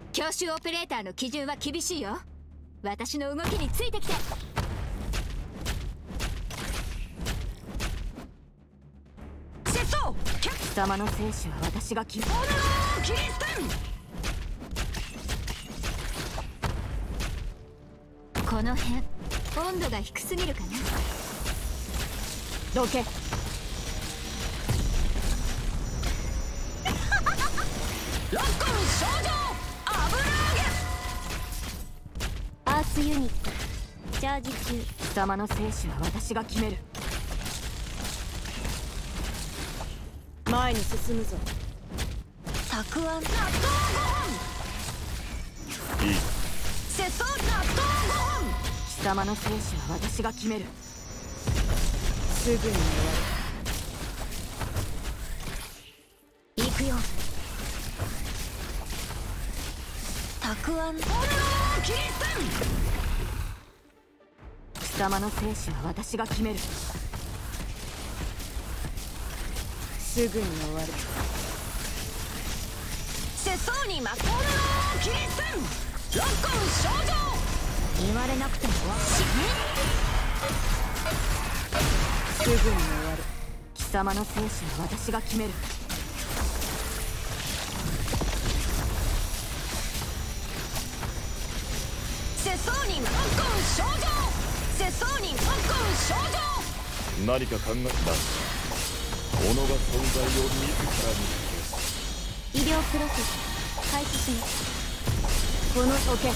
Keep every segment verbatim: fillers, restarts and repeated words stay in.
教習オペレーターの基準は厳しいよ。私の動きについてきて。 節操。 貴様の生死は私が決める。 キリステン。 この辺温度が低すぎるかな。 どけ。 ロッコン症状油揚げ。 アースユニットチャージ中。 貴様の生死は私が決める。前に進むぞ。 たくあん納豆ご飯。 いい。 節操納豆ご飯。 貴様の生死は私が決める。すぐに終わる。 行くよ。たくあんキリステン。 貴様の生死は私が決める。すぐに終わる。 節操に負けキリステン。ロッコン症状。言われなくてもわかすぐに終わる。貴様の生死は私が決める。 節操にロッコン症状。節操にロッコン症状。 何か考えた。己が存在を自ら医療プロセス開始します。 この時計。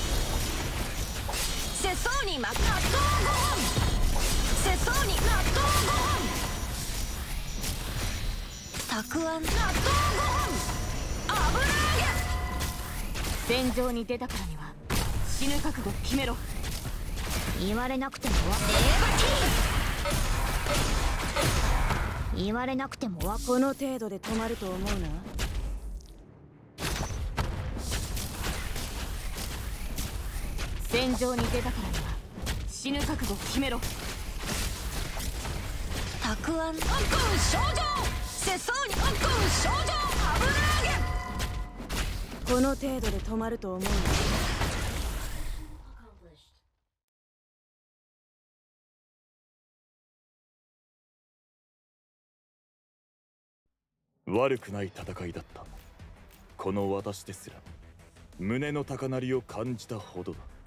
節操に負け納豆ご飯。節操に納豆ご飯。たくあん納豆ご飯油揚戦場に出たからには死ぬ覚悟決めろ。 げ。言われなくてもわ言われなくてもわこの程度で止まると思うな。戦場に出たからには死ぬ覚悟決めろ。 たくあんロッコン症状。節操にロッコン症状油揚げ。 この程度で止まると思うな。 悪くない戦いだった。この私ですら胸の高鳴りを感じたほどだ。